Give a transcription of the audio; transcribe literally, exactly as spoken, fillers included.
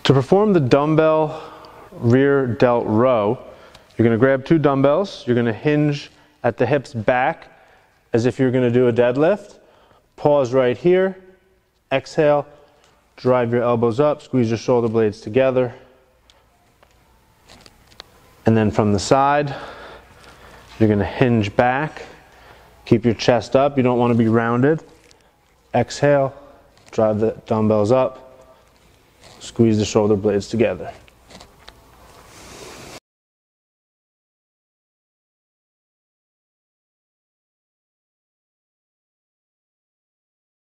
To perform the dumbbell rear delt row, you're going to grab two dumbbells, you're going to hinge at the hips back as if you're going to do a deadlift. Pause right here, exhale, drive your elbows up, squeeze your shoulder blades together. And then from the side, you're going to hinge back, keep your chest up, you don't want to be rounded. Exhale, drive the dumbbells up, squeeze the shoulder blades together.